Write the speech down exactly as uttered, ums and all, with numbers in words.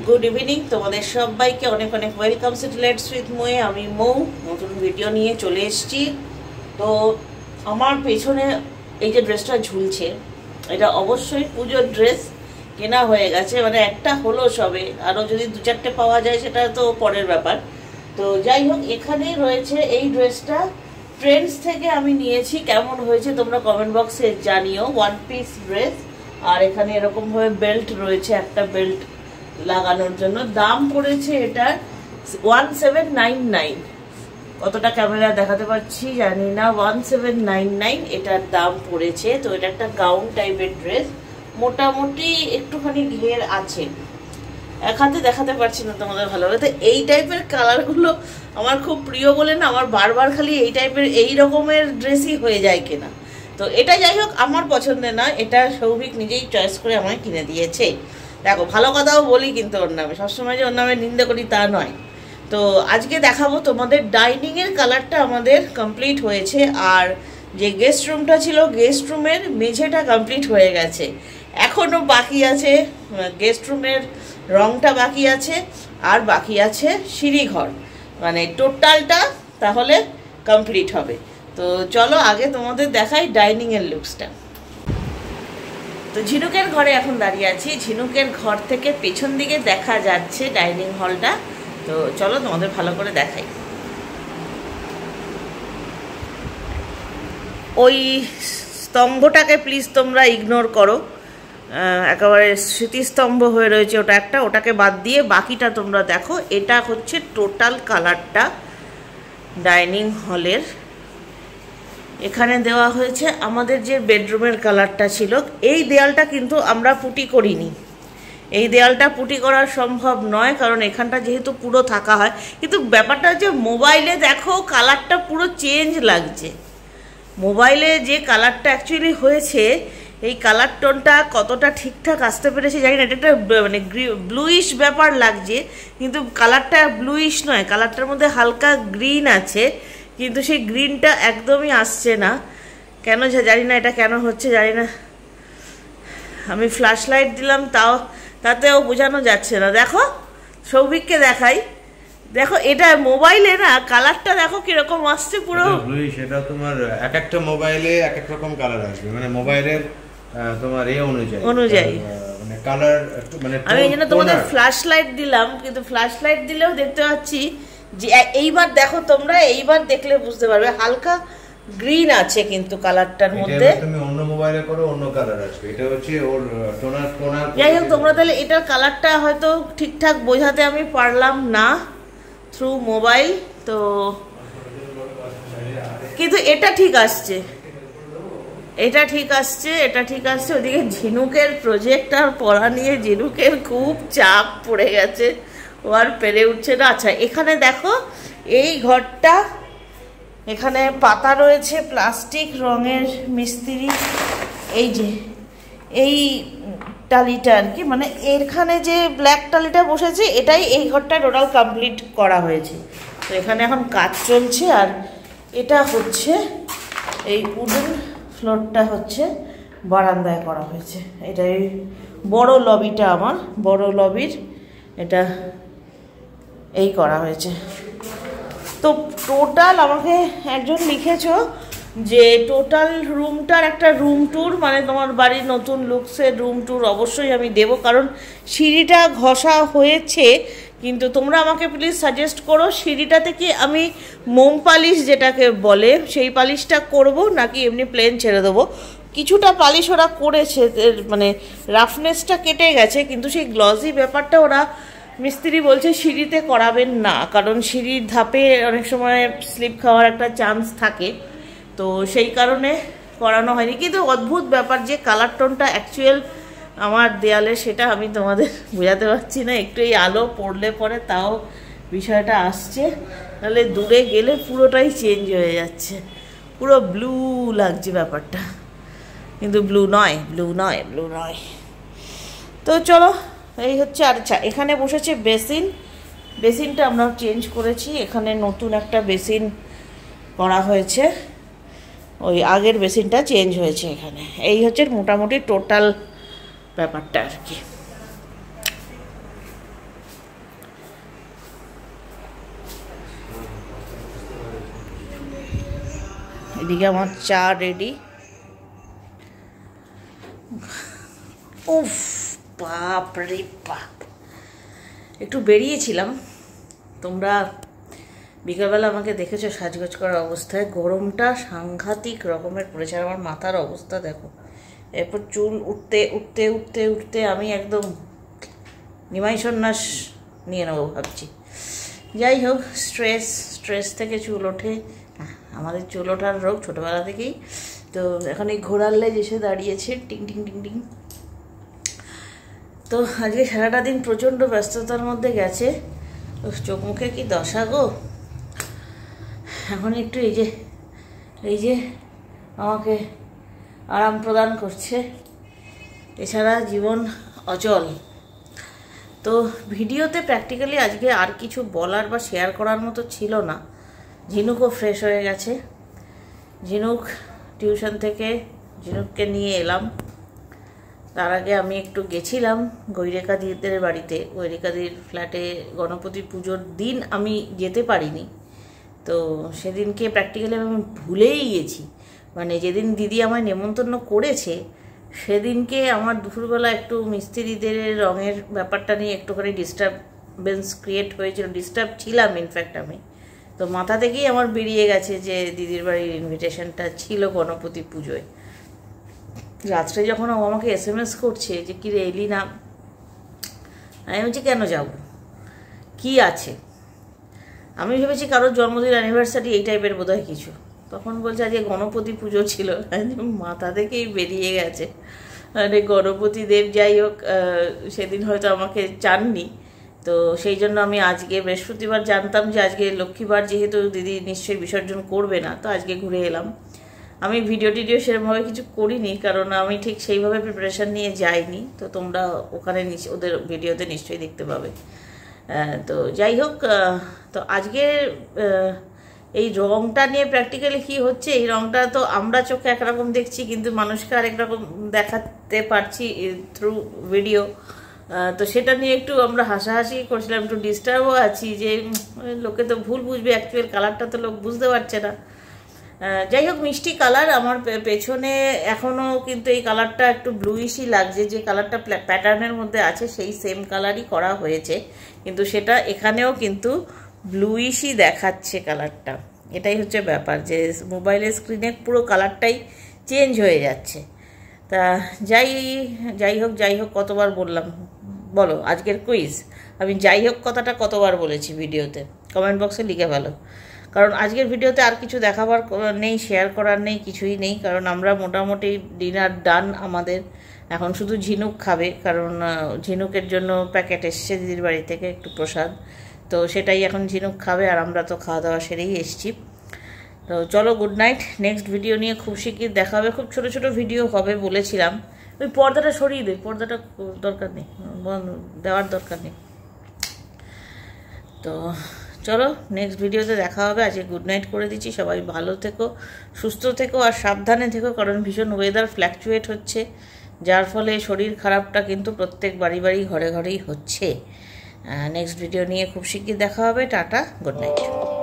Good evening, তোমাদের সবাইকে অনেক অনেক ওয়েলকাম সিটলেটস উইথ মোয়ে। আমি মৌ নতুন ভিডিও নিয়ে চলে এসেছি। তো আমার পেছনে এই যে ড্রেসটা ঝুলছে, এটা অবশ্যই পুজোর ড্রেস, কেনা হয়ে গেছে, মানে একটা হলো সবে, আরও যদি দু চারটে পাওয়া যায় সেটা তো পরের ব্যাপার। তো যাই হোক, এখানে রয়েছে এই ড্রেসটা ট্রেন্ডস থেকে আমি নিয়েছি। কেমন হয়েছে তোমরা কমেন্ট বক্সে জানিও। ওয়ান পিস ড্রেস, আর এখানে এরকমভাবে বেল্ট রয়েছে, একটা বেল্ট লাগানোর জন্য। দাম পড়েছে এটা ওয়ান সেভেন নাইন নাইন। কতটা ক্যামেরা দেখাতে পাচ্ছি জানি না, ওয়ান সেভেন নাইন নাইন এটার দাম পড়েছে। তো এটা একটা গাউন টাইপের ড্রেস, মোটামুটি একটুখানি ঘের আছে, এক হাতে দেখাতে পারছি না তোমাদের ভালোভাবে। তো এই টাইপের কালারগুলো আমার খুব প্রিয় বলে না, আমার বারবার খালি এই টাইপের এই রকমের ড্রেসই হয়ে যায় কেনা। তো এটা যাই হোক আমার পছন্দের না, এটা সৌভিক নিজেই চয়েস করে আমায় কিনে দিয়েছে। দেখো, ভালো কথাও বলি কিন্তু ওর নামে, সবসময় যে ওর নামে নিন্দা করি তা নয়। তো আজকে দেখাবো তোমাদের ডাইনিংয়ের কালারটা আমাদের কমপ্লিট হয়েছে, আর যে গেস্ট রুমটা ছিল গেস্ট রুমের মেঝেটা কমপ্লিট হয়ে গেছে। এখনও বাকি আছে গেস্ট রুমের রংটা বাকি আছে, আর বাকি আছে সিঁড়িঘর, মানে টোটালটা তাহলে কমপ্লিট হবে। তো চলো আগে তোমাদের দেখাই ডাইনিংয়ের লুকসটা। তো ঝিনুকের ঘরে এখন দাঁড়িয়ে আছি, ঝিনুকের ঘর থেকে পেছন দিকে দেখা যাচ্ছে ডাইনিং হলটা। তো চলো তোমাদের ভালো করে দেখাই। ওই স্তম্ভটাকে প্লিজ তোমরা ইগনোর করো, একেবারে স্মৃতিস্তম্ভ হয়ে রয়েছে ওটা একটা, ওটাকে বাদ দিয়ে বাকিটা তোমরা দেখো। এটা হচ্ছে টোটাল কালারটা ডাইনিং হলের। এখানে দেওয়া হয়েছে আমাদের যে বেডরুমের কালারটা ছিল। এই দেয়ালটা কিন্তু আমরা পুটি করিনি, এই দেয়ালটা পুটি করা সম্ভব নয়, কারণ এখানটা যেহেতু পুরো থাকা হয়। কিন্তু ব্যাপারটা হচ্ছে মোবাইলে দেখো কালারটা পুরো চেঞ্জ লাগছে। মোবাইলে যে কালারটা অ্যাকচুয়ালি হয়েছে, এই কালার টোনটা কতটা ঠিকঠাক আসতে পেরেছে জানি না। এটা একটা মানে ব্লুইশ ব্যাপার লাগছে, কিন্তু কালারটা ব্লুইশ নয়, কালারটার মধ্যে হালকা গ্রিন আছে, কিন্তু সেই গ্রিনটা একদমই আসছে না। কেন জানি না, এটা কেন হচ্ছে জানি না। আমি ফ্ল্যাশ লাইট দিলাম, তাও তাতেও বোঝানো যাচ্ছে না। দেখো, সৌভিককে দেখাই, দেখো এটা মোবাইলে না কালারটা দেখো কিরকম আসছে পুরো। সেটা তোমার এক একটা মোবাইলে এক এক রকম কালার আসবে, মানে মোবাইলের তোমার এই অনুযায়ী অনুযায়ী মানে কালার মানে। আমি এই জন্য তোমাদের ফ্ল্যাশ লাইট দিলাম, কিন্তু ফ্ল্যাশ লাইট দিলেও দেখতে পাচ্ছি যে এইবার দেখো তোমরা, এইবার দেখলে বুঝতে পারবে হালকা গ্রিন আছে কিন্তু কালারটার মধ্যে। তুমি অন্য মোবাইলে করো অন্য কালার আসবে, এটা হচ্ছে ওর টোনার টোনার। যাই হোক, তোমরা তাহলে এটার কালারটা হয়তো ঠিকঠাক বোঝাতে আমি পারলাম না থ্রু মোবাইল, তো কিন্তু এটা ঠিক আসছে, এটা ঠিক আসছে, এটা ঠিক আসছে। ওদিকে ঝিনুকের প্রজেক্টর পড়া নিয়ে ঝিনুকের খুব চাপ পড়ে গেছে, ও আর পেরে উঠছে না। আচ্ছা, এখানে দেখো এই ঘরটা, এখানে পাতা রয়েছে প্লাস্টিক রঙের মিস্ত্রি, এই যে এই টালিটা আর কি, মানে এখানে যে ব্ল্যাক টালিটা বসেছে এটাই এই ঘরটা টোটাল কমপ্লিট করা হয়েছে। তো এখানে এখন কাজ চলছে, আর এটা হচ্ছে এই উডেন ফ্লোরটা হচ্ছে বারান্দায় করা হয়েছে। এটা এই বড় লবিটা, আমার বড় লবির এটা এই করা হয়েছে। তো টোটাল আমাকে একজন লিখেছো যে টোটাল রুমটার একটা রুম ট্যুর, মানে তোমার বাড়ির নতুন লুকসের রুম ট্যুর অবশ্যই আমি দেব, কারণ সিঁড়িটা ঘষা হয়েছে। কিন্তু তোমরা আমাকে প্লিজ সাজেস্ট করো সিঁড়িটাতে কি আমি মোম পালিশ যেটাকে বলে সেই পালিশটা করব, নাকি এমনি প্লেন ছেড়ে দেবো। কিছুটা পালিশ ওরা করেছে, মানে রাফনেসটা কেটে গেছে, কিন্তু সেই গ্লসি ব্যাপারটা ওরা মিস্ত্রি বলছে সিঁড়িতে করাবেন না, কারণ সিঁড়ির ধাপে অনেক সময় স্লিপ খাওয়ার একটা চান্স থাকে। তো সেই কারণে করানো হয়নি। কিন্তু অদ্ভুত ব্যাপার যে কালার টোনটা অ্যাকচুয়াল আমার দেয়ালে, সেটা আমি তোমাদের বোঝাতে পারছি না। একটু এই আলো পড়লে পরে তাও বিষয়টা আসছে, তাহলে দূরে গেলে পুরোটাই চেঞ্জ হয়ে যাচ্ছে, পুরো ব্লু লাগছে ব্যাপারটা, কিন্তু ব্লু নয়, ব্লু নয়, ব্লু নয়। তো চলো, এই হচ্ছে। আচ্ছা, এখানে বসেছে বেসিন, বেসিনটা আমরা চেঞ্জ করেছি, এখানে নতুন একটা বেসিন করা হয়েছে, ওই আগের বেসিনটা চেঞ্জ হয়েছে এখানে। এই হচ্ছে মোটামুটি টোটাল ব্যাপারটা আর কি। এদিকে আমার চা রেডি। উফ বাপ রে বাপ, একটু বেরিয়েছিলাম, তোমরা বিকালবেলা আমাকে দেখেছো সাজগোজ করার অবস্থায়। গরমটা সাংঘাতিক রকমের পড়েছে, আর আমার মাথার অবস্থা দেখো। এরপর চুল উঠতে উঠতে উঠতে উঠতে আমি একদম নিমাই সন্ন্যাস নিয়ে নেবো ভাবছি। যাই হোক, স্ট্রেস স্ট্রেস থেকে চুল ওঠে, আমাদের চুল ওঠার রোগ ছোটোবেলা থেকেই। তো এখন এই ঘোড়ার লেজ এসে দাঁড়িয়েছে টিং টিং টিং টিং। তো আজকে সারাটা দিন প্রচণ্ড ব্যস্ততার মধ্যে গেছে, চোখ মুখে কি দশা গো। এখন একটু এই যে এই যে আমাকে আরাম প্রদান করছে, এছাড়া জীবন অচল। তো ভিডিওতে প্র্যাকটিক্যালি আজকে আর কিছু বলার বা শেয়ার করার মতো ছিল না। ঝিনুকও ফ্রেশ হয়ে গেছে, ঝিনুক টিউশন থেকে ঝিনুককে নিয়ে এলাম। তার আগে আমি একটু গেছিলাম গৈরিকা দিদিদের বাড়িতে। গৈরিকা দিদির ফ্ল্যাটে গণপতি পুজোর দিন আমি যেতে পারিনি, তো সেদিনকে প্র্যাকটিক্যালি আমি ভুলেই গেছি। মানে যেদিন দিদি আমায় নেমন্তন্ন করেছে সেদিনকে আমার দুপুরবেলা একটু মিস্ত্রিদের রঙের ব্যাপারটা নিয়ে একটুখানি ডিস্টারবেন্স ক্রিয়েট হয়েছিল, ডিস্টার্ব ছিলাম ইনফ্যাক্ট আমি। তো মাথা থেকেই আমার বেরিয়ে গেছে যে দিদির বাড়ির ইনভিটেশনটা ছিল গণপতি পুজোয়। রাত্রে যখন ও আমাকে এস এম এস করছে যে কি রে এলি না, আমি বলছি কেন যাব, কি আছে। আমি ভেবেছি কারোর জন্মদিন অ্যানিভার্সারি এই টাইপের বোধহয় কিছু। তখন বলছে আজকে গণপতি পুজো ছিল, মাথা থেকেই বেরিয়ে গেছে। মানে গণপতি দেব যাই হোক সেদিন হয়তো আমাকে চাননি, তো সেই জন্য আমি আজকে বৃহস্পতিবার জানতাম যে আজকে লক্ষ্মীবার, যেহেতু দিদি নিশ্চয়ই বিসর্জন করবে না, তো আজকে ঘুরে এলাম। আমি ভিডিও টিডিও সেরকমভাবে কিছু করিনি, কারণ আমি ঠিক সেইভাবে প্রিপারেশান নিয়ে যাইনি। তো তোমরা ওখানে ওদের ভিডিওতে নিশ্চয়ই দেখতে পাবে। তো যাই হোক, তো আজকে এই রঙটা নিয়ে প্র্যাকটিক্যালি কী হচ্ছে, এই রঙটা তো আমরা চোখে একরকম দেখছি, কিন্তু মানুষকে আরেক রকম দেখাতে পারছি থ্রু ভিডিও। তো সেটা নিয়ে একটু আমরা হাসাহাসি করছিলাম, একটু ডিস্টার্বও আছি যে লোকে তো ভুল বুঝবে, অ্যাকচুয়াল কালারটা তো লোক বুঝতে পারছে না। যাই হোক, মিষ্টি কালার। আমার পেছনে এখনও কিন্তু এই কালারটা একটু ব্লুইশই লাগছে, যে কালারটা প্যাটার্নের মধ্যে আছে সেই সেম কালারই করা হয়েছে, কিন্তু সেটা এখানেও কিন্তু ব্লুইশই দেখাচ্ছে কালারটা। এটাই হচ্ছে ব্যাপার, যে মোবাইলের স্ক্রিনে পুরো কালারটাই চেঞ্জ হয়ে যাচ্ছে। তা যাই যাই হোক যাই হোক কতবার বললাম বলো আজকের কুইজ। আমি যাই হোক কথাটা কতবার বলেছি ভিডিওতে, কমেন্ট বক্সে লিখে ফেলো। কারণ আজকের ভিডিওতে আর কিছু দেখাবার নেই, শেয়ার করার নেই, কিছুই নেই। কারণ আমরা মোটামুটি ডিনার ডান আমাদের। এখন শুধু ঝিনুক খাবে, কারণ ঝিনুকের জন্য প্যাকেট এসছে দিদির বাড়ি থেকে একটু প্রসাদ, তো সেটাই এখন ঝিনুক খাবে, আর আমরা তো খাওয়া দাওয়া সেরেই এসছি। তো চলো, গুড নাইট। নেক্সট ভিডিও নিয়ে খুব শিগগির দেখা হবে। খুব ছোট ছোট ভিডিও হবে বলেছিলাম। ওই পর্দাটা সরিয়ে দে, পর্দাটা দরকার নেই, দেওয়ার দরকার নেই। তো চলো, নেক্সট ভিডিওতে দেখা হবে। আজকে গুড নাইট করে দিচ্ছি। সবাই ভালো থেকো, সুস্থ থেকো, আর সাবধানে থেকো, কারণ ভীষণ ওয়েদার ফ্ল্যাকচুয়েট হচ্ছে, যার ফলে শরীর খারাপটা কিন্তু প্রত্যেক বাড়ি বাড়ি ঘরে ঘরেই হচ্ছে। নেক্সট ভিডিও নিয়ে খুব শিগগির দেখা হবে। Tata, good night.